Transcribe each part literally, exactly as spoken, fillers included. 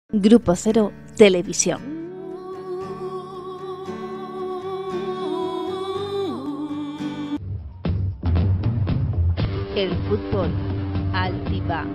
Grupo Cero Televisión. El fútbol al diván.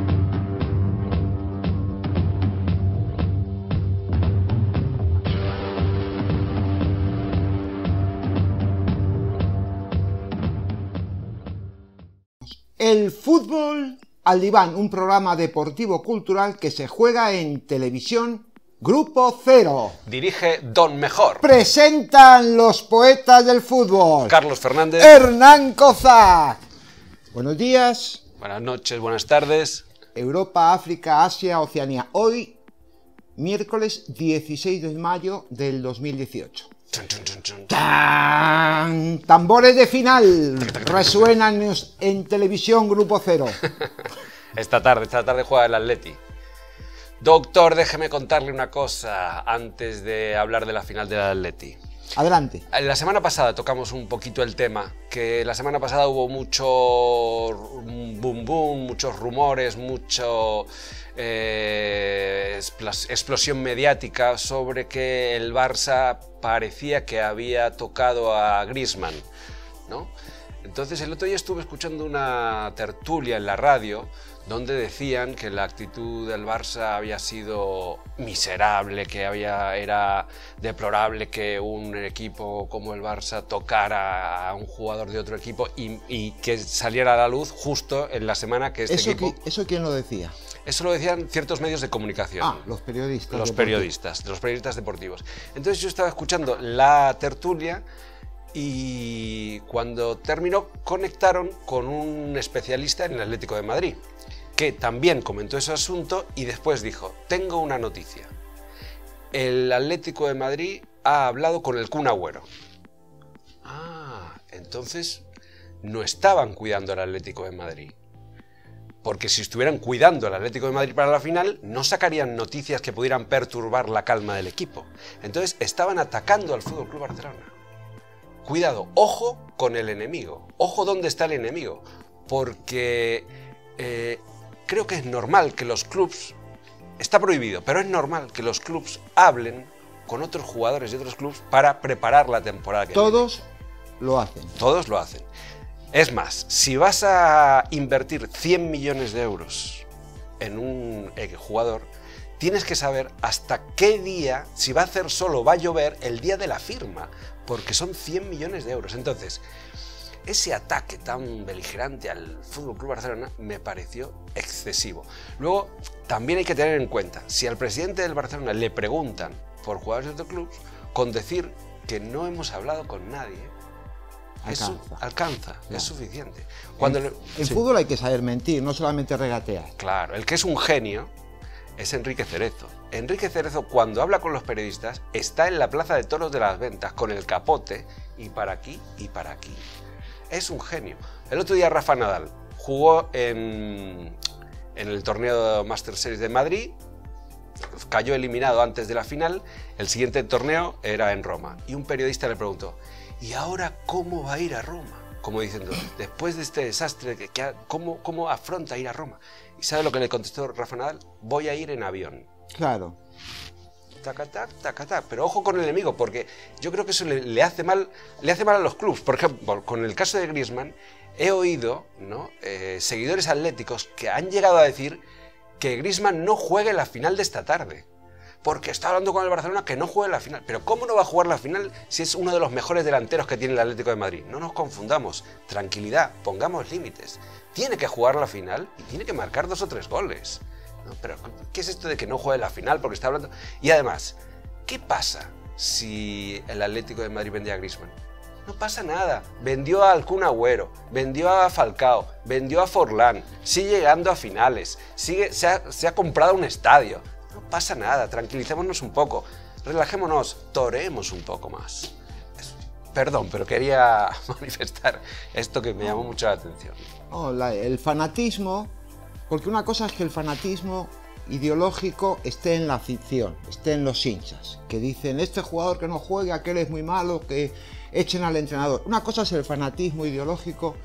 El fútbol al diván, un programa deportivo cultural que se juega en televisión. Grupo Cero. Dirige Don Mejor. Presentan los poetas del fútbol. Carlos Fernández. Hernán Kozak. Buenos días. Buenas noches, buenas tardes. Europa, África, Asia, Oceanía. Hoy, miércoles dieciséis de mayo del dos mil dieciocho. Chun, chun, chun, chun. ¡Tan! Tambores de final resuenan en televisión Grupo Cero. Esta tarde, esta tarde juega el Atleti. Doctor, déjeme contarle una cosa antes de hablar de la final del Atleti. Adelante. La semana pasada tocamos un poquito el tema, que la semana pasada hubo mucho boom boom, muchos rumores, mucho eh, explosión mediática sobre que el Barça parecía que había tocado a Griezmann, ¿no? Entonces el otro día estuve escuchando una tertulia en la radio donde decían que la actitud del Barça había sido miserable, que había, era deplorable que un equipo como el Barça tocara a un jugador de otro equipo y, y que saliera a la luz justo en la semana que este ¿Eso equipo... Qui, ¿Eso quién lo decía? Eso lo decían ciertos medios de comunicación. Ah, los periodistas. Los deportivos. periodistas, los periodistas deportivos. Entonces yo estaba escuchando la tertulia y cuando terminó conectaron con un especialista en el Atlético de Madrid, que también comentó ese asunto y después dijo, tengo una noticia. El Atlético de Madrid ha hablado con el Kun Agüero. Ah, entonces no estaban cuidando al Atlético de Madrid. Porque si estuvieran cuidando al Atlético de Madrid para la final, no sacarían noticias que pudieran perturbar la calma del equipo. Entonces estaban atacando al F C Barcelona. Cuidado, ojo con el enemigo. Ojo dónde está el enemigo. Porque eh, creo que es normal que los clubs, está prohibido, pero es normal que los clubs hablen con otros jugadores de otros clubs para preparar la temporada que viene. Todos lo hacen. Todos lo hacen. Es más, si vas a invertir cien millones de euros en un eh, jugador, tienes que saber hasta qué día, si va a hacer solo, va a llover el día de la firma, porque son cien millones de euros. Entonces, ese ataque tan beligerante al F C Barcelona me pareció excesivo. Luego, también hay que tener en cuenta, si al presidente del Barcelona le preguntan por jugadores de otros clubes, con decir que no hemos hablado con nadie, Alcanza. Es, alcanza, no. es suficiente. Cuando en le, en sí. fútbol hay que saber mentir, no solamente regatear. Claro, el que es un genio es Enrique Cerezo. Enrique Cerezo, cuando habla con los periodistas, está en la Plaza de Toros de las Ventas con el capote y para aquí y para aquí. Es un genio. El otro día Rafa Nadal jugó en, en el torneo Master Series de Madrid, cayó eliminado antes de la final, el siguiente torneo era en Roma y un periodista le preguntó, ¿y ahora cómo va a ir a Roma? Como diciendo, después de este desastre, que, que, ¿cómo, ¿cómo afronta ir a Roma? ¿Y sabe lo que le contestó Rafa Nadal? Voy a ir en avión. Claro. Tacatac, tacatac. Pero ojo con el enemigo, porque yo creo que eso le, le, hace mal, le hace mal a los clubes. Por ejemplo, con el caso de Griezmann, he oído, ¿no?, eh, seguidores atléticos que han llegado a decir que Griezmann no juegue la final de esta tarde. Porque está hablando con el Barcelona que no juegue la final. Pero ¿cómo no va a jugar la final si es uno de los mejores delanteros que tiene el Atlético de Madrid? No nos confundamos. Tranquilidad, pongamos límites. Tiene que jugar la final y tiene que marcar dos o tres goles. ¿No? Pero ¿qué es esto de que no juegue la final? Porque está hablando... Y además, ¿qué pasa si el Atlético de Madrid vende a Griezmann? No pasa nada. Vendió al Kun Agüero, vendió a Falcao, vendió a Forlán, sigue llegando a finales, sigue, se, ha, se ha comprado un estadio. No pasa nada, tranquilicémonos un poco, relajémonos, toreemos un poco más. Es, perdón, pero quería manifestar esto que me llamó mucho la atención. Oh, la, el fanatismo, porque una cosa es que el fanatismo ideológico esté en la afición, esté en los hinchas, que dicen, este jugador que no juegue, aquel es muy malo, que echen al entrenador. Una cosa es el fanatismo ideológico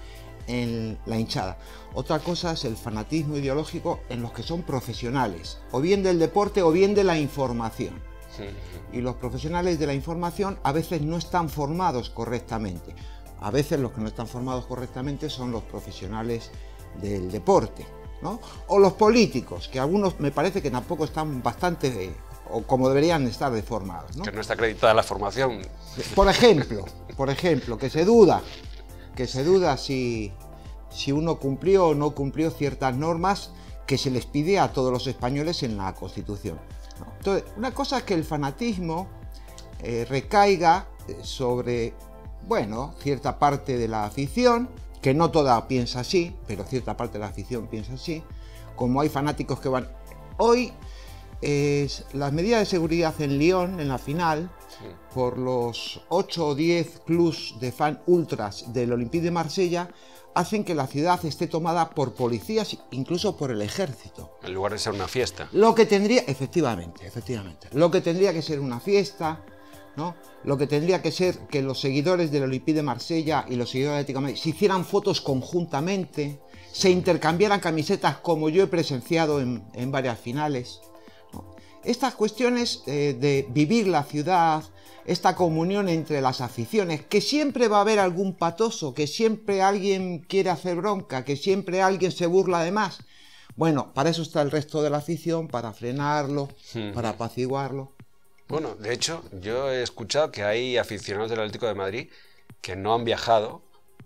en la hinchada. Otra cosa es el fanatismo ideológico en los que son profesionales, o bien del deporte o bien de la información. Sí. Y los profesionales de la información a veces no están formados correctamente. A veces los que no están formados correctamente son los profesionales del deporte, ¿no? O los políticos, que algunos me parece que tampoco están bastante, o como deberían estar, deformados, ¿no? Que no está acreditada la formación. Por ejemplo, por ejemplo, que se duda, que se duda si, si uno cumplió o no cumplió ciertas normas que se les pide a todos los españoles en la Constitución. Entonces, una cosa es que el fanatismo eh, recaiga sobre, bueno, cierta parte de la afición, que no toda piensa así, pero cierta parte de la afición piensa así, como hay fanáticos que van... Hoy, eh, las medidas de seguridad en Lyon, en la final, sí, por los ocho o diez clubs de fan ultras del Olympique de Marsella, hacen que la ciudad esté tomada por policías, incluso por el ejército. En lugar de ser una fiesta. Lo que tendría, efectivamente, efectivamente, lo que tendría que ser una fiesta, ¿no? Lo que tendría que ser que los seguidores del Olympique de Marsella y los seguidores de Atlético de Madrid se hicieran fotos conjuntamente, se intercambiaran camisetas como yo he presenciado en, en varias finales, ¿no? Estas cuestiones eh, de vivir la ciudad, esta comunión entre las aficiones, que siempre va a haber algún patoso, que siempre alguien quiere hacer bronca, que siempre alguien se burla de más. Bueno, para eso está el resto de la afición, para frenarlo, sí, para apaciguarlo. Bueno, de hecho, yo he escuchado que hay aficionados del Atlético de Madrid que no han viajado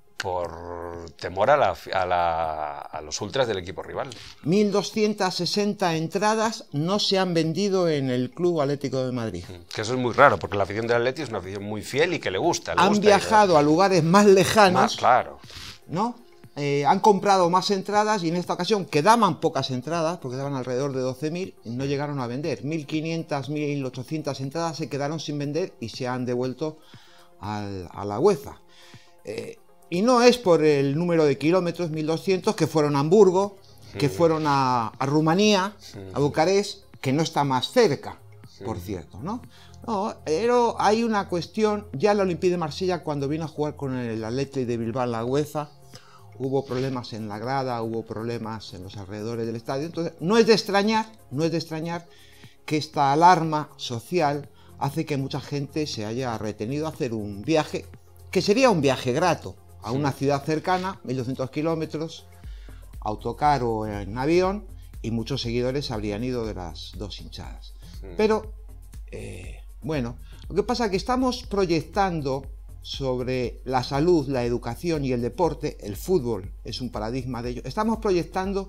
por temor a, la, a, la, a los ultras del equipo rival. mil doscientas sesenta entradas no se han vendido en el Club Atlético de Madrid. Que eso es muy raro, porque la afición del Atleti es una afición muy fiel y que le gusta. Le han gusta viajado a lugares más lejanos, más, claro, ¿no? Eh, han comprado más entradas y en esta ocasión quedaban pocas entradas, porque daban alrededor de doce mil, y no llegaron a vender. mil quinientas, mil ochocientas entradas se quedaron sin vender y se han devuelto al, a la UEFA. Eh, y no es por el número de kilómetros, mil doscientos, que fueron a Hamburgo, sí, que fueron a, a Rumanía, sí, a Bucarest, que no está más cerca, sí, por cierto, ¿no? No, pero hay una cuestión, ya el Olympique de Marsella, cuando vino a jugar con el Athletic de Bilbao en la UEFA, hubo problemas en la grada, hubo problemas en los alrededores del estadio. Entonces, no es de extrañar, no es de extrañar que esta alarma social hace que mucha gente se haya retenido a hacer un viaje, que sería un viaje grato, a una ciudad cercana, mil doscientos kilómetros, autocar o en avión, y muchos seguidores habrían ido de las dos hinchadas. Pero, eh, bueno, lo que pasa es que estamos proyectando sobre la salud, la educación y el deporte, el fútbol es un paradigma de ello, estamos proyectando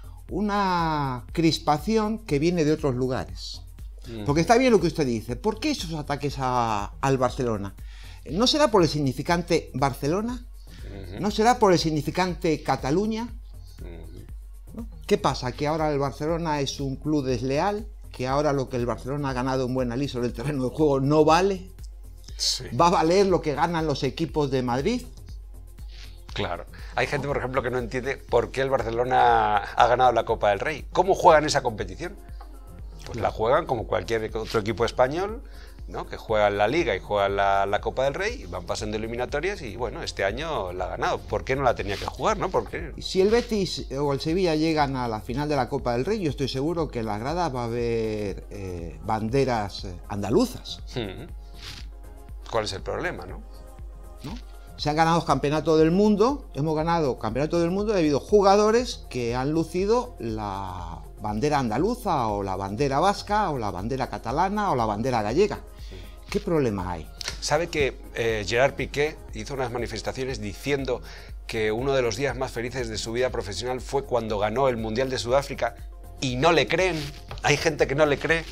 una crispación que viene de otros lugares. Porque está bien lo que usted dice, ¿por qué esos ataques a, al Barcelona? ¿No será por el significante Barcelona? ¿No será por el significante Cataluña? ¿No? ¿Qué pasa? ¿Que ahora el Barcelona es un club desleal? ¿Que ahora lo que el Barcelona ha ganado en Buenalí sobre el terreno de juego no vale? Sí. ¿Va a valer lo que ganan los equipos de Madrid? Claro. Hay gente, por ejemplo, que no entiende por qué el Barcelona ha ganado la Copa del Rey. ¿Cómo juegan esa competición? Pues la juegan como cualquier otro equipo español, ¿no? Que juegan la Liga y juegan la, la Copa del Rey, y van pasando eliminatorias y, bueno, este año la ha ganado. ¿Por qué no la tenía que jugar, no? ¿Por qué? Si el Betis o el Sevilla llegan a la final de la Copa del Rey, yo estoy seguro que en las gradas va a haber eh, banderas andaluzas. Hmm. ¿Cuál es el problema, no? ¿No? Se han ganado campeonato del mundo, hemos ganado campeonato del mundo debido a jugadores que han lucido la bandera andaluza o la bandera vasca o la bandera catalana o la bandera gallega. Sí. ¿Qué problema hay? ¿Sabe que eh, Gerard Piqué hizo unas manifestaciones diciendo que uno de los días más felices de su vida profesional fue cuando ganó el Mundial de Sudáfrica y no le creen? Hay gente que no le cree.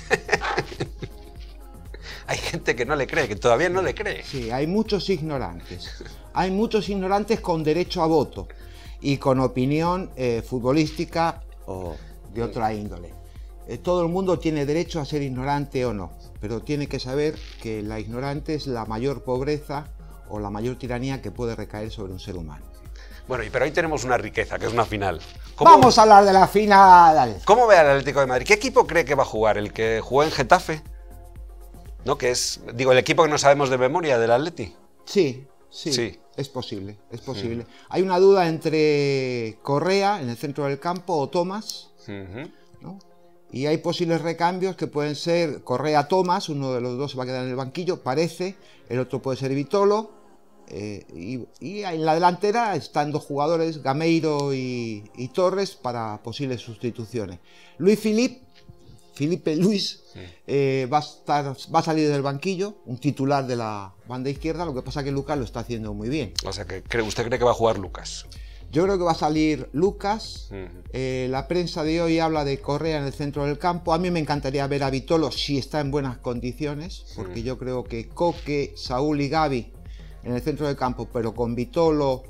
Hay gente que no le cree, que todavía no le cree. Sí, hay muchos ignorantes. Hay muchos ignorantes con derecho a voto y con opinión eh, futbolística o de otra índole. Eh, todo el mundo tiene derecho a ser ignorante o no, pero tiene que saber que la ignorancia es la mayor pobreza o la mayor tiranía que puede recaer sobre un ser humano. Bueno, y pero hoy tenemos una riqueza, que es una final. ¿Cómo, Vamos a hablar de la final. ¿Cómo ve al Atlético de Madrid? ¿Qué equipo cree que va a jugar? ¿El que jugó en Getafe? ¿No? Que es, digo, el equipo que no sabemos de memoria del Atleti. Sí, sí. Sí. es posible, es posible. Sí. Hay una duda entre Correa en el centro del campo o Thomas, uh-huh. ¿no? Y hay posibles recambios que pueden ser Correa-Thomas, uno de los dos se va a quedar en el banquillo, parece, el otro puede ser Vitolo, eh, y, y en la delantera están dos jugadores, Gameiro y, y Torres, para posibles sustituciones. Luis Filipe, Felipe Luis, sí. eh, va, a estar, va a salir del banquillo, un titular de la banda izquierda, lo que pasa es que Lucas lo está haciendo muy bien. O sea, que ¿usted cree que va a jugar Lucas? Yo creo que va a salir Lucas. Uh-huh. eh, la prensa de hoy habla de Correa en el centro del campo. A mí me encantaría ver a Vitolo si está en buenas condiciones, porque uh-huh. yo creo que Coque, Saúl y Gavi en el centro del campo, pero con Vitolo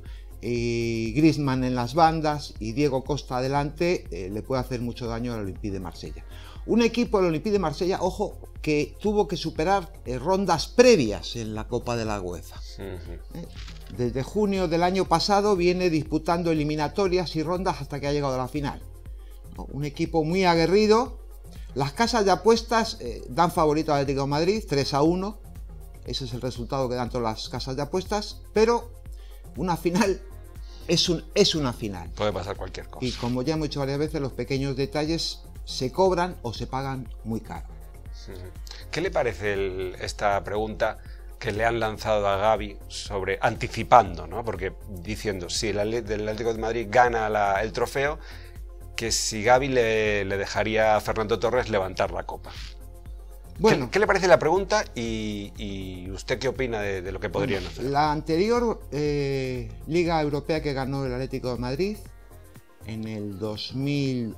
y Griezmann en las bandas y Diego Costa adelante, eh, le puede hacer mucho daño al Olympique de Marsella. Un equipo del Olympique de Marsella, ojo, que tuvo que superar eh, rondas previas en la Copa de la UEFA. Uh-huh. ¿Eh? Desde junio del año pasado viene disputando eliminatorias y rondas hasta que ha llegado a la final. ¿No? Un equipo muy aguerrido. Las casas de apuestas eh, dan favorito al Atlético de Madrid, tres a uno. Ese es el resultado que dan todas las casas de apuestas. Pero una final es, un, es una final. Puede pasar cualquier cosa. Y como ya hemos dicho varias veces, los pequeños detalles se cobran o se pagan muy caro. ¿Qué le parece el, esta pregunta que le han lanzado a Gavi sobre anticipando, ¿no? Porque diciendo si el Atlético de Madrid gana la, el trofeo, que si Gavi le, le dejaría a Fernando Torres levantar la copa? Bueno, ¿Qué, ¿qué le parece la pregunta y, y usted qué opina de, de lo que podrían bueno, hacer? La anterior eh, Liga Europea que ganó el Atlético de Madrid en el dos mil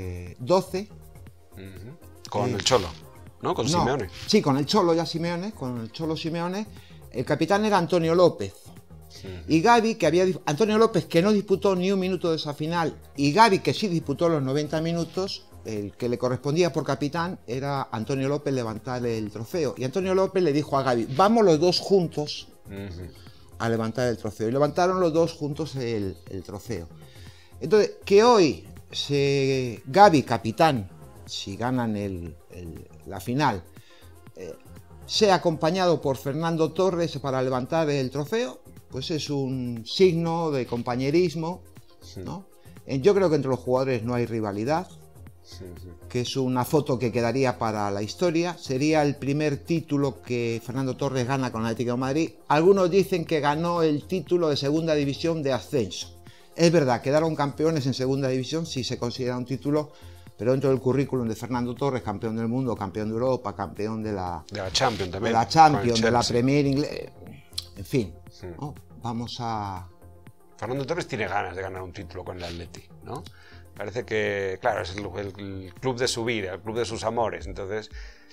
doce uh-huh. con eh, el Cholo, ¿no? Con no, Simeone. Sí, con el Cholo ya Simeone, con el Cholo Simeone. El capitán era Antonio López. Uh-huh. Y Gavi, que había... Antonio López, que no disputó ni un minuto de esa final, y Gavi, que sí disputó los noventa minutos, el que le correspondía por capitán era Antonio López levantar el trofeo. Y Antonio López le dijo a Gavi, vamos los dos juntos uh-huh. a levantar el trofeo. Y levantaron los dos juntos el, el trofeo. Entonces, que hoy se, Gavi, capitán, si ganan el, el, la final, eh, sea acompañado por Fernando Torres para levantar el trofeo, pues es un signo de compañerismo, sí. ¿no? Yo creo que entre los jugadores no hay rivalidad, sí, sí. que es una foto que quedaría para la historia. Sería el primer título que Fernando Torres gana con el Atlético de Madrid. Algunos dicen que ganó el título de segunda división de ascenso. Es verdad, quedaron campeones en segunda división, si se considera un título, pero dentro del currículum de Fernando Torres, campeón del mundo, campeón de Europa, campeón de la, de la Champions también, de la Champions, de la Premier inglés, en fin, sí. ¿no? Vamos a... Fernando Torres tiene ganas de ganar un título con el Atleti, ¿no? Parece que, claro, es el, el, el club de su vida, el club de sus amores, entonces...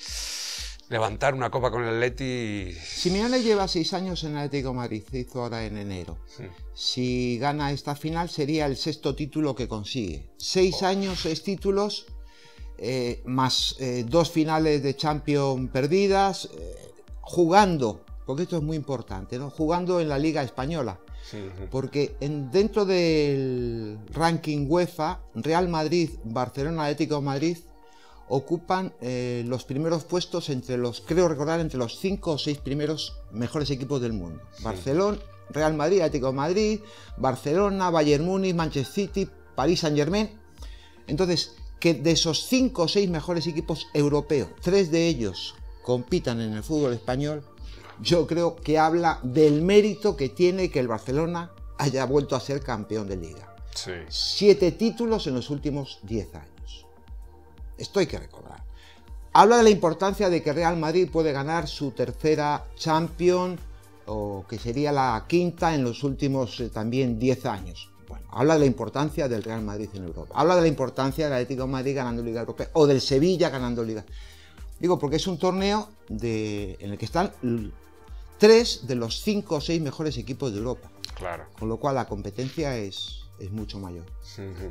levantar una copa con el Atleti... Simeone lleva seis años en el Atlético de Madrid, se hizo ahora en enero. Sí. Si gana esta final sería el sexto título que consigue. Seis oh. años, seis títulos, eh, más eh, dos finales de Champions perdidas, eh, jugando, porque esto es muy importante, ¿no? Jugando en la Liga Española. Sí, sí. Porque en, dentro del ranking UEFA, Real Madrid, Barcelona, Atlético de Madrid ocupan eh, los primeros puestos entre los, creo recordar, entre los cinco o seis primeros mejores equipos del mundo. Sí. Barcelona, Real Madrid, Atlético de Madrid, Barcelona, Bayern Múnich, Manchester City, París Saint-Germain. Entonces, que de esos cinco o seis mejores equipos europeos, tres de ellos compitan en el fútbol español, yo creo que habla del mérito que tiene que el Barcelona haya vuelto a ser campeón de Liga. Sí. Siete títulos en los últimos diez años. Esto hay que recordar. Habla de la importancia de que Real Madrid puede ganar su tercera Champions, o que sería la quinta en los últimos eh, también diez años. Bueno, habla de la importancia del Real Madrid en Europa. Habla de la importancia del Atlético de Madrid ganando Liga Europea, o del Sevilla ganando Liga. Digo, porque es un torneo de, en el que están tres de los cinco o seis mejores equipos de Europa. Claro. Con lo cual la competencia es, es mucho mayor. Uh-huh.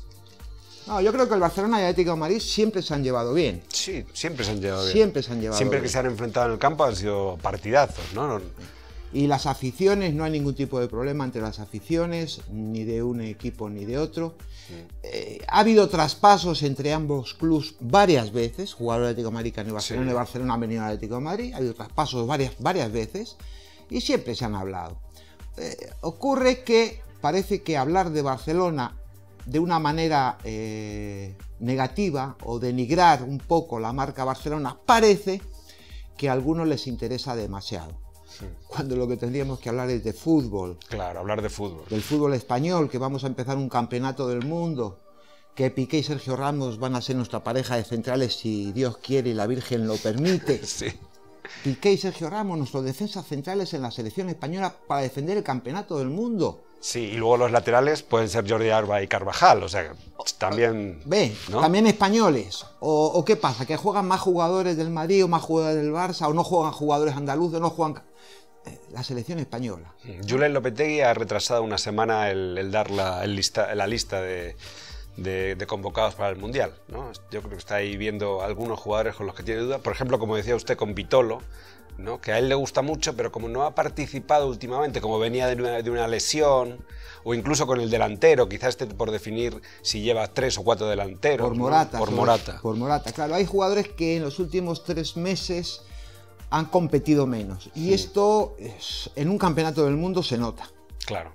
No, yo creo que el Barcelona y el Atlético de Madrid siempre se han llevado bien. Sí, siempre se han llevado bien. Siempre se han llevado Siempre bien. que se han enfrentado en el campo han sido partidazos, ¿no? Y las aficiones, no hay ningún tipo de problema entre las aficiones, ni de un equipo ni de otro. Sí. Eh, ha habido traspasos entre ambos clubes varias veces, jugadores de Atlético de Madrid y Barcelona, sí. y Barcelona han venido al Atlético de Madrid, ha habido traspasos varias, varias veces y siempre se han hablado. eh, ocurre que parece que hablar de Barcelona de una manera eh, negativa o denigrar un poco la marca Barcelona parece que a algunos les interesa demasiado. Sí. Cuando lo que tendríamos que hablar es de fútbol. Claro, hablar de fútbol. Del fútbol español, que vamos a empezar un campeonato del mundo, que Piqué y Sergio Ramos van a ser nuestra pareja de centrales si Dios quiere y la Virgen lo permite. Sí. Piqué y Sergio Ramos, nuestros defensas centrales en la selección española para defender el campeonato del mundo. Sí, y luego los laterales pueden ser Jordi Alba y Carvajal, o sea, también... Ve, ¿no? También españoles. O, ¿O qué pasa? ¿Que juegan más jugadores del Madrid o más jugadores del Barça? ¿O no juegan jugadores andaluces? ¿No juegan...? Eh, la selección española. Julen Lopetegui ha retrasado una semana el, el dar la, el lista, la lista de... De, de convocados para el Mundial, ¿no? Yo creo que está ahí viendo algunos jugadores con los que tiene duda, por ejemplo, como decía usted, con Vitolo, ¿no? Que a él le gusta mucho, pero como no ha participado últimamente, como venía de una, de una lesión, o incluso con el delantero, quizás esté por definir si lleva tres o cuatro delanteros. Por Morata. ¿no? Por Morata. Por Morata, claro, hay jugadores que en los últimos tres meses han competido menos, y sí. Esto es, en un campeonato del mundo se nota. Claro.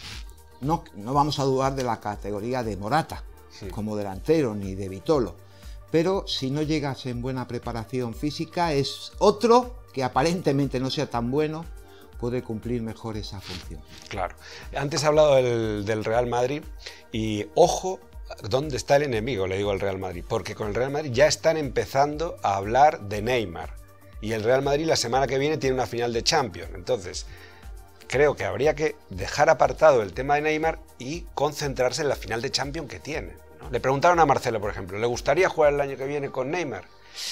No, no vamos a dudar de la categoría de Morata, sí. Como delantero, ni de Vitolo, pero si no llegas en buena preparación física, es otro que aparentemente no sea tan bueno, puede cumplir mejor esa función. Claro. Antes he hablado del, del Real Madrid y ojo, ¿dónde está el enemigo? Le digo al Real Madrid, porque con el Real Madrid ya están empezando a hablar de Neymar y el Real Madrid la semana que viene tiene una final de Champions, entonces creo que habría que dejar apartado el tema de Neymar y concentrarse en la final de Champions que tiene, ¿no? Le preguntaron a Marcelo, por ejemplo, ¿le gustaría jugar el año que viene con Neymar?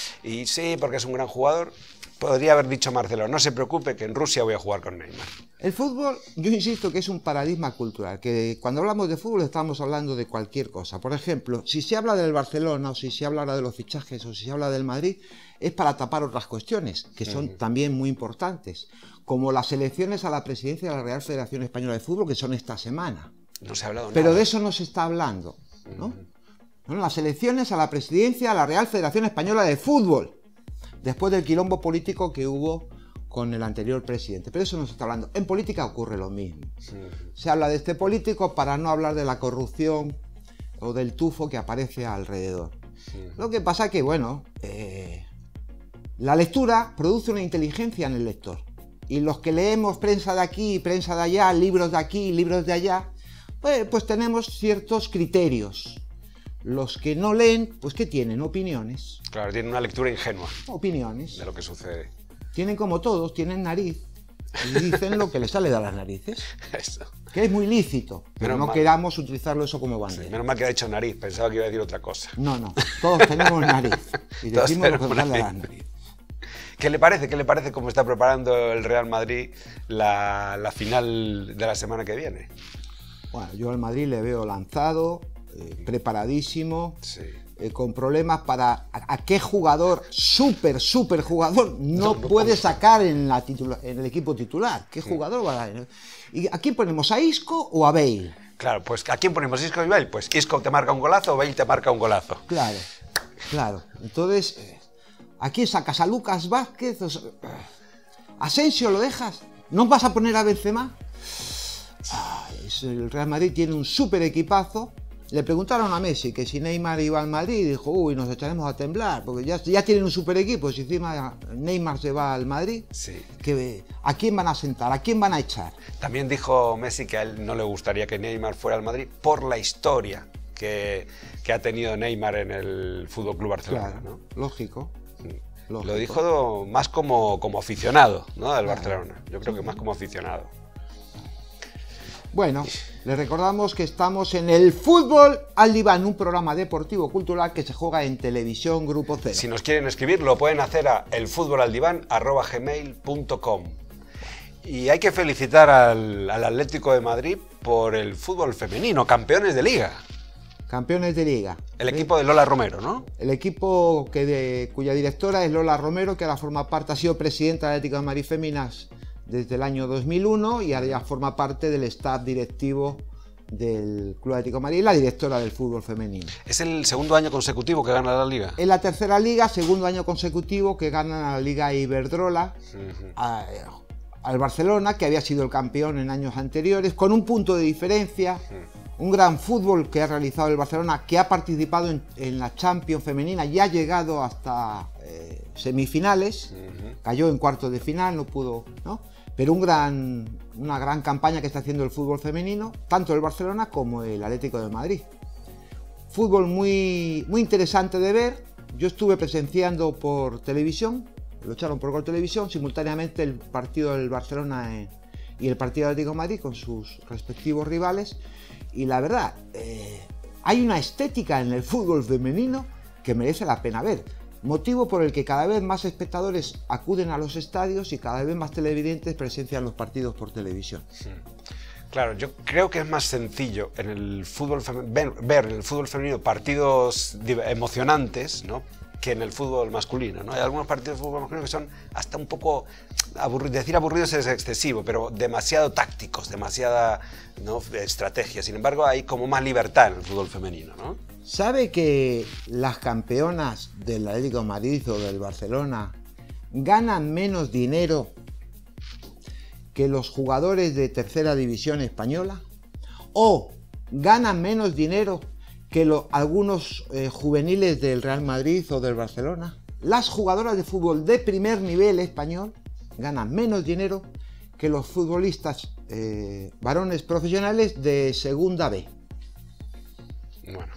Y sí, porque es un gran jugador. Podría haber dicho Marcelo, no se preocupe que en Rusia voy a jugar con Neymar. El fútbol, yo insisto que es un paradigma cultural, que cuando hablamos de fútbol estamos hablando de cualquier cosa. Por ejemplo, si se habla del Barcelona o si se habla ahora de los fichajes o si se habla del Madrid, es para tapar otras cuestiones que son uh-huh. también muy importantes, como las elecciones a la presidencia de la Real Federación Española de Fútbol, que son esta semana. No se ha hablado Pero nada. de eso no se está hablando, ¿no? Uh-huh. Bueno, las elecciones a la presidencia de la Real Federación Española de Fútbol, después del quilombo político que hubo con el anterior presidente. Pero eso no se está hablando. En política ocurre lo mismo. Sí. Se habla de este político para no hablar de la corrupción o del tufo que aparece alrededor. Sí. Lo que pasa es que, bueno, eh, la lectura produce una inteligencia en el lector. Y los que leemos prensa de aquí, prensa de allá, libros de aquí, libros de allá, pues, pues tenemos ciertos criterios. Los que no leen, pues ¿qué tienen? Opiniones. Claro, tienen una lectura ingenua. Opiniones. De lo que sucede. Tienen como todos, tienen nariz. Y dicen lo que les sale de las narices. Eso. Que es muy lícito. Pero menos no mal. Queramos utilizarlo eso como bandera. Sí, menos mal que ha dicho nariz, pensaba que iba a decir otra cosa. No, no. Todos tenemos nariz. Y decimos lo que nos sale de la nariz. ¿Qué le parece? ¿Qué le parece cómo está preparando el Real Madrid la, la final de la semana que viene? Bueno, yo al Madrid le veo lanzado. Eh, preparadísimo, sí. eh, con problemas para a, a qué jugador, súper, súper jugador, no, no, no puede sacar en, la titula, en el equipo titular. ¿Qué sí. jugador va a dar? ¿Y a quién ponemos? ¿A Isco o a Bale? Claro, pues ¿a quién ponemos? ¿Isco y Bale? Pues Isco te marca un golazo o Bale te marca un golazo. Claro, claro. Entonces, eh, ¿a quién sacas? ¿A Lucas Vázquez? O sea, ¿Asensio lo dejas? ¿No vas a poner a Benzema? Ah, el Real Madrid tiene un súper equipazo. Le preguntaron a Messi que si Neymar iba al Madrid y dijo, uy, nos echaremos a temblar, porque ya, ya tienen un super equipo, si encima Neymar se va al Madrid, sí. que, ¿a quién van a sentar? ¿A quién van a echar? También dijo Messi que a él no le gustaría que Neymar fuera al Madrid por la historia que, que ha tenido Neymar en el F C Barcelona. Claro, ¿no? lógico, lógico. Lo dijo más como, como aficionado, ¿no? Del claro. Barcelona, yo creo que más como aficionado. Bueno, les recordamos que estamos en el Fútbol al Diván, un programa deportivo cultural que se juega en Televisión Grupo Cero. Si nos quieren escribir, lo pueden hacer a elfutbolaldiván arroba gmail punto com. Y hay que felicitar al, al Atlético de Madrid por el fútbol femenino, campeones de Liga. Campeones de Liga. El equipo de Lola Romero, ¿no? El equipo que de, cuya directora es Lola Romero, que ahora forma parte, ha sido presidenta del Atlético de Madrid Féminas desde el año dos mil uno y ahora ya forma parte del staff directivo del Club Atlético de Madrid, la directora del fútbol femenino. ¿Es el segundo año consecutivo que gana la Liga? Es la tercera Liga, segundo año consecutivo que gana la Liga Iberdrola. Uh-huh. a, al Barcelona, que había sido el campeón en años anteriores, con un punto de diferencia. Un gran fútbol que ha realizado el Barcelona, que ha participado en, en la Champions femenina y ha llegado hasta eh, semifinales. Uh-huh. Cayó en cuartos de final, no pudo, ¿no? Pero un gran, una gran campaña que está haciendo el fútbol femenino, tanto el Barcelona como el Atlético de Madrid. Fútbol muy, muy interesante de ver. Yo estuve presenciando por televisión, lo echaron por Gol Televisión, simultáneamente el partido del Barcelona en, y el partido del Atlético de Madrid con sus respectivos rivales. Y la verdad, eh, hay una estética en el fútbol femenino que merece la pena ver. Motivo por el que cada vez más espectadores acuden a los estadios y cada vez más televidentes presencian los partidos por televisión. Sí. Claro, yo creo que es más sencillo en el fútbol ver, ver en el fútbol femenino partidos emocionantes, ¿no?, que en el fútbol masculino, ¿no? Hay algunos partidos de fútbol masculino que son hasta un poco, aburridos, decir aburridos es excesivo, pero demasiado tácticos, demasiada, ¿no?, estrategia. Sin embargo, hay como más libertad en el fútbol femenino, ¿no? ¿Sabe que las campeonas del Atlético de Madrid o del Barcelona ganan menos dinero que los jugadores de tercera división española? ¿O ganan menos dinero que lo, algunos eh, juveniles del Real Madrid o del Barcelona? Las jugadoras de fútbol de primer nivel español ganan menos dinero que los futbolistas eh, varones profesionales de segunda B. Bueno,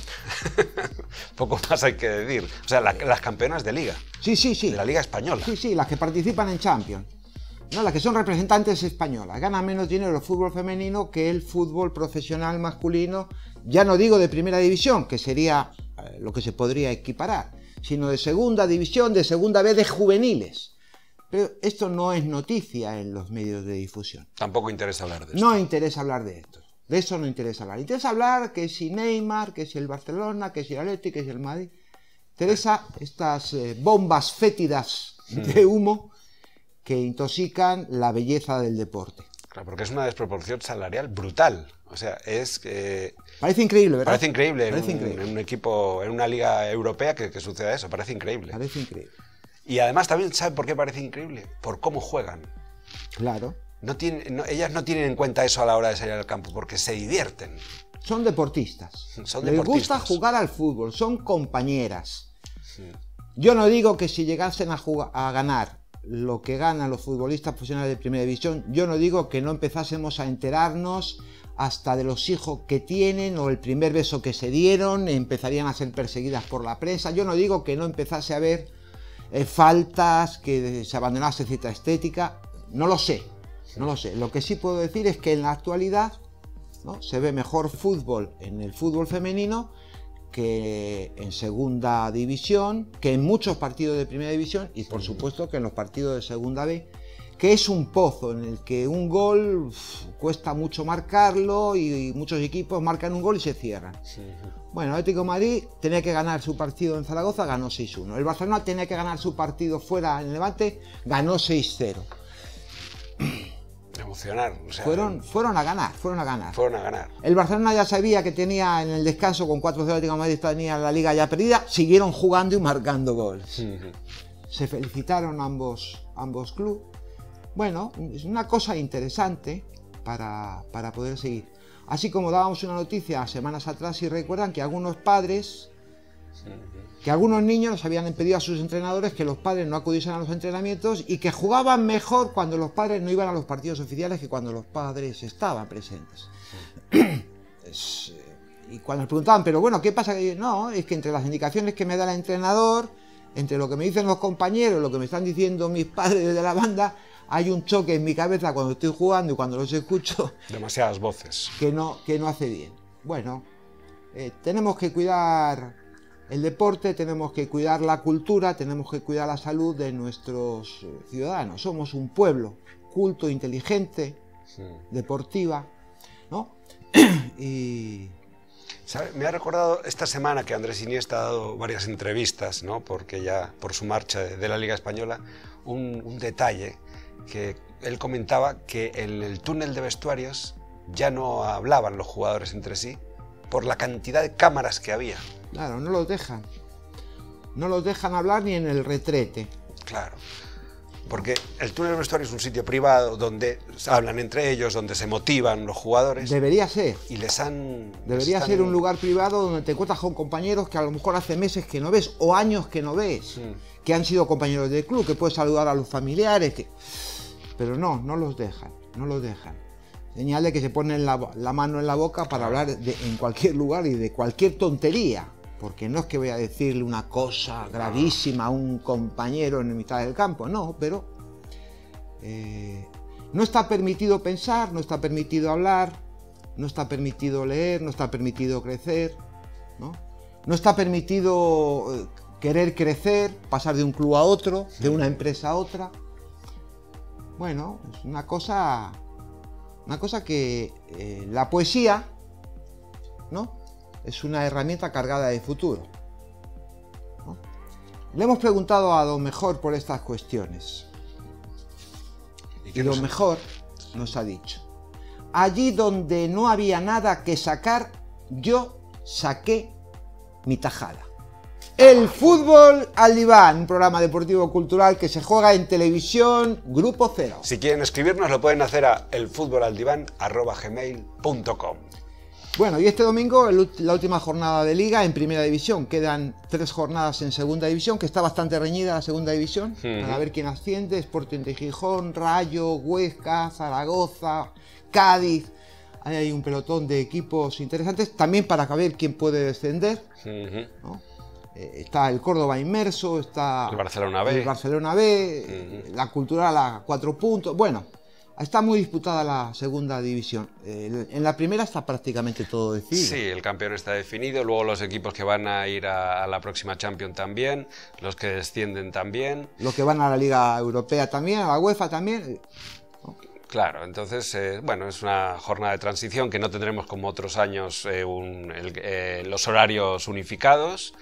poco más hay que decir. O sea, la, las campeonas de liga. Sí, sí, sí. De la liga española. Sí, sí, las que participan en Champions. No, las que son representantes españolas. Ganan menos dinero el fútbol femenino que el fútbol profesional masculino. Ya no digo de primera división, que sería eh, lo que se podría equiparar, sino de segunda división, de segunda B, de juveniles. Pero esto no es noticia en los medios de difusión. Tampoco interesa hablar de esto. No interesa hablar de esto. De eso no interesa hablar. Interesa hablar que si Neymar, que si el Barcelona, que si el Atlético, que si el Madrid. Interesa estas eh, bombas fétidas de humo que intoxican la belleza del deporte. Claro, porque es una desproporción salarial brutal. O sea, es que... Parece increíble, ¿verdad? Parece increíble, Parece en, increíble. en un equipo, en una liga europea que, que suceda eso. Parece increíble. Parece increíble. Y además también, ¿sabe por qué parece increíble? Por cómo juegan. Claro. No tienen, no, ellas no tienen en cuenta eso a la hora de salir al campo, porque se divierten. Son deportistas. Son Les deportistas. gusta jugar al fútbol, son compañeras. Sí. Yo no digo que si llegasen a, jugar, a ganar lo que ganan los futbolistas profesionales de primera división, yo no digo que no empezásemos a enterarnos hasta de los hijos que tienen o el primer beso que se dieron, empezarían a ser perseguidas por la prensa. Yo no digo que no empezase a haber eh, faltas, que se abandonase cierta estética, no lo sé, no lo sé. Lo que sí puedo decir es que en la actualidad, ¿no?, se ve mejor fútbol en el fútbol femenino que en segunda división, que en muchos partidos de primera división y por supuesto que en los partidos de segunda B, que es un pozo en el que un gol uf, cuesta mucho marcarlo y, y muchos equipos marcan un gol y se cierran. Sí. Bueno, el Atlético de Madrid tenía que ganar su partido en Zaragoza, ganó seis uno. El Barcelona tenía que ganar su partido fuera en Levante, ganó seis cero. Emocionar, o sea, fueron, fueron a ganar, fueron a ganar. Fueron a ganar. El Barcelona ya sabía que tenía en el descanso con cuatro cero Atlético de Madrid, tenía la liga ya perdida, siguieron jugando y marcando goles. Uh-huh. Se felicitaron ambos, ambos clubes. Bueno, es una cosa interesante para, para poder seguir. Así como dábamos una noticia semanas atrás, si recuerdan, que algunos padres, que algunos niños habían pedido a sus entrenadores que los padres no acudiesen a los entrenamientos y que jugaban mejor cuando los padres no iban a los partidos oficiales que cuando los padres estaban presentes. Es, y cuando les preguntaban, pero bueno, ¿qué pasa? No, es que entre las indicaciones que me da el entrenador, entre lo que me dicen los compañeros, lo que me están diciendo mis padres de la banda, hay un choque en mi cabeza cuando estoy jugando y cuando los escucho. Demasiadas voces. Que no, que no hace bien. Bueno, eh, tenemos que cuidar el deporte, tenemos que cuidar la cultura, tenemos que cuidar la salud de nuestros eh, ciudadanos. Somos un pueblo culto, inteligente, sí, deportiva, ¿no? y... ¿Sabe? Me ha recordado esta semana que Andrés Iniesta ha dado varias entrevistas, ¿no?, porque ya por su marcha de, de la Liga Española, un, un detalle que él comentaba, que en el túnel de vestuarios ya no hablaban los jugadores entre sí por la cantidad de cámaras que había. Claro, no los dejan. No los dejan hablar ni en el retrete. Claro. Porque el túnel de vestuario es un sitio privado donde hablan entre ellos, donde se motivan los jugadores. Debería ser. Y les han... Debería están... ser un lugar privado donde te encuentras con compañeros que a lo mejor hace meses que no ves o años que no ves, mm. que han sido compañeros del club, que puedes saludar a los familiares, que... pero no, no los dejan, no los dejan. Señal de que se ponen la, la mano en la boca para hablar de, en cualquier lugar y de cualquier tontería. Porque no es que voy a decirle una cosa gravísima a un compañero en mitad del campo, no, pero eh, no está permitido pensar, no está permitido hablar, no está permitido leer, no está permitido crecer, ¿no? No está permitido querer crecer, pasar de un club a otro, de una empresa a otra. Bueno, es una cosa, una cosa que eh, la poesía, ¿no?, es una herramienta cargada de futuro, ¿no? Le hemos preguntado a Don Mejor por estas cuestiones. Y, y Don Mejor nos ha dicho: allí donde no había nada que sacar, yo saqué mi tajada. El fútbol al diván, un programa deportivo cultural que se juega en televisión, Grupo Cero. Si quieren escribirnos lo pueden hacer a elfutbolaldiván arroba gmail punto com. Bueno, y este domingo el, la última jornada de Liga en Primera División. Quedan tres jornadas en Segunda División, que está bastante reñida la Segunda División, uh-huh. para ver quién asciende. Sporting de Gijón, Rayo, Huesca, Zaragoza, Cádiz. Ahí hay un pelotón de equipos interesantes, también para ver quién puede descender, uh-huh. ¿no? eh, está el Córdoba inmerso, está el Barcelona B, el Barcelona B uh-huh. la Cultural a cuatro puntos. Bueno, está muy disputada la segunda división. Eh, en la primera está prácticamente todo decidido. Sí, el campeón está definido. Luego los equipos que van a ir a, a la próxima Champions también. Los que descienden también. Los que van a la Liga Europea también, a la UEFA también. ¿No? Claro, entonces, eh, bueno, es una jornada de transición que no tendremos como otros años eh, un, el, eh, los horarios unificados.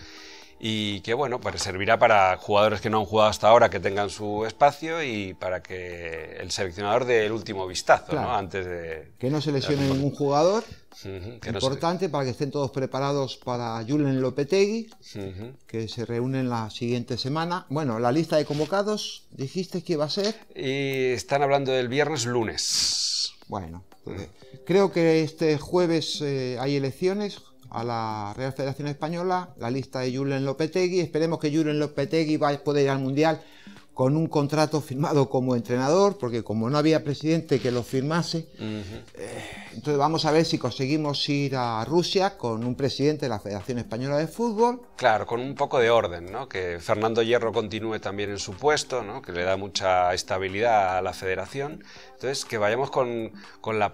Y que, bueno, pues servirá para jugadores que no han jugado hasta ahora que tengan su espacio y para que el seleccionador dé el último vistazo, claro, ¿no? Antes de... Que no se lesione ningún jugador, uh-huh, que importante, no se... para que estén todos preparados para Julen Lopetegui, uh-huh. que se reúnen la siguiente semana. Bueno, la lista de convocados, dijiste que iba a ser... Y están hablando del viernes, lunes. Bueno, uh-huh. creo que este jueves eh, hay elecciones a la Real Federación Española, la lista de Julen Lopetegui. Esperemos que Julen Lopetegui vaya a poder ir al Mundial con un contrato firmado como entrenador, porque como no había presidente que lo firmase, uh-huh. eh, entonces vamos a ver si conseguimos ir a Rusia con un presidente de la Federación Española de Fútbol. Claro, con un poco de orden, ¿no? Que Fernando Hierro continúe también en su puesto, ¿no? Que le da mucha estabilidad a la federación. Entonces, que vayamos con, con la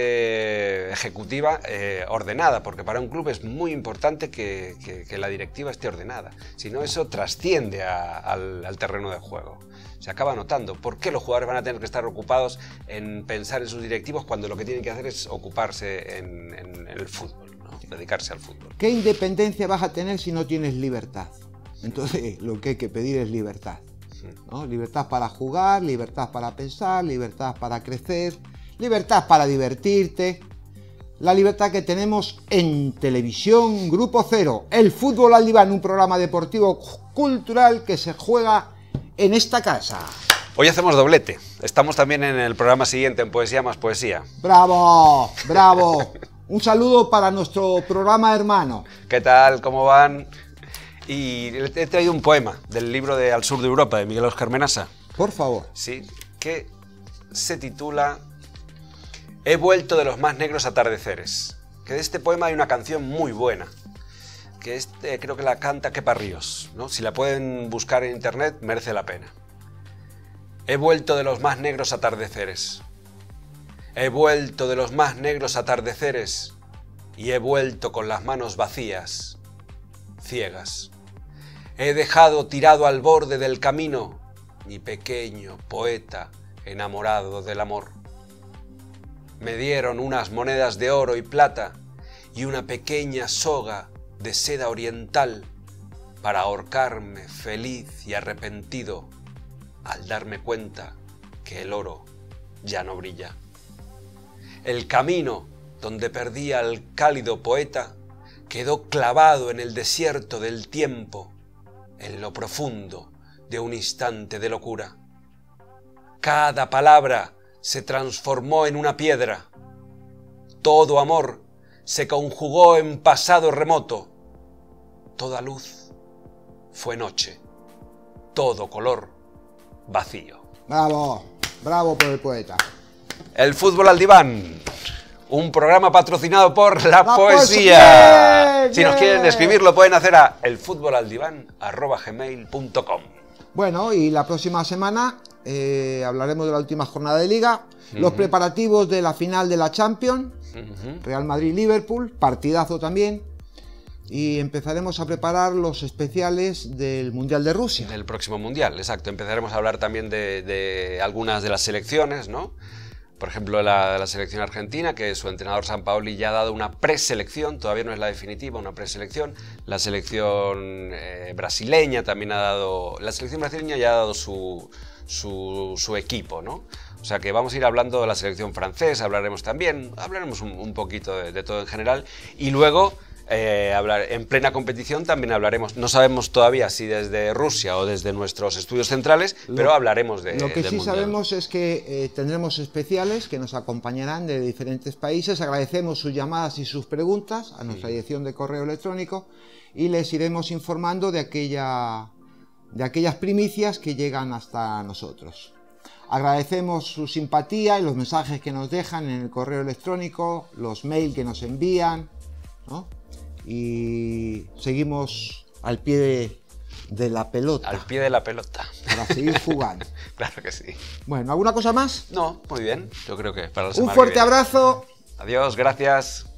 parte ejecutiva eh, ordenada, porque para un club es muy importante que, que, que la directiva esté ordenada. Si no, eso trasciende a, al, al terreno de juego. Se acaba notando. ¿Por qué los jugadores van a tener que estar ocupados en pensar en sus directivos cuando lo que tienen que hacer es ocuparse en, en, en el fútbol, ¿no? Dedicarse al fútbol? ¿Qué independencia vas a tener si no tienes libertad? Entonces, lo que hay que pedir es libertad. ¿No? Libertad para jugar, libertad para pensar, libertad para crecer, libertad para divertirte. La libertad que tenemos en televisión, Grupo Cero, el fútbol al diván, un programa deportivo cultural que se juega en esta casa. Hoy hacemos doblete. Estamos también en el programa siguiente, en Poesía más Poesía. ¡Bravo! ¡Bravo! Un saludo para nuestro programa hermano. ¿Qué tal? ¿Cómo van? Y he traído un poema del libro de Al sur de Europa, de Miguel Óscar Menasa. Por favor. Sí, que se titula He vuelto de los más negros atardeceres. Que de este poema hay una canción muy buena, que es, eh, creo que la canta Kepa Ríos, ¿no? Si la pueden buscar en internet, merece la pena. He vuelto de los más negros atardeceres. He vuelto de los más negros atardeceres y he vuelto con las manos vacías, ciegas. He dejado tirado al borde del camino mi pequeño poeta enamorado del amor. Me dieron unas monedas de oro y plata y una pequeña soga de seda oriental para ahorcarme feliz y arrepentido al darme cuenta que el oro ya no brilla. El camino donde perdí al cálido poeta quedó clavado en el desierto del tiempo, en lo profundo de un instante de locura. Cada palabra se transformó en una piedra. Todo amor se conjugó en pasado remoto. Toda luz fue noche. Todo color vacío. Bravo, bravo por el poeta. El fútbol al diván. Un programa patrocinado por la, La poesía. poesía. Si nos quieren escribir, lo pueden hacer a elfutbolaldiván arroba gmail punto com. Bueno, y la próxima semana eh, hablaremos de la última jornada de Liga, uh-huh. los preparativos de la final de la Champions, uh-huh. Real Madrid-Liverpool, partidazo también, y empezaremos a preparar los especiales del Mundial de Rusia. Del próximo Mundial, exacto. Empezaremos a hablar también de, de algunas de las selecciones, ¿no? Por ejemplo, la, la selección argentina, que su entrenador Sampaoli ya ha dado una preselección, todavía no es la definitiva, una preselección. La selección eh, brasileña también ha dado, la selección brasileña ya ha dado su, su, su equipo, ¿no? O sea que vamos a ir hablando de la selección francesa, hablaremos también, hablaremos un, un poquito de, de todo en general. Y luego, eh, hablar, en plena competición también hablaremos, no sabemos todavía si desde Rusia o desde nuestros estudios centrales, lo, pero hablaremos de Lo que del sí mundial. sabemos es que eh, tendremos especiales que nos acompañarán de diferentes países. Agradecemos sus llamadas y sus preguntas a nuestra sí. dirección de correo electrónico y les iremos informando de, aquella, de aquellas primicias que llegan hasta nosotros. Agradecemos su simpatía y los mensajes que nos dejan en el correo electrónico, los mails que nos envían, ¿no? Y seguimos al pie de, de la pelota. Al pie de la pelota. Para seguir jugando. Claro que sí. Bueno, ¿alguna cosa más? No, muy bien. Yo creo que para la semana Un fuerte que viene. abrazo. Adiós, gracias.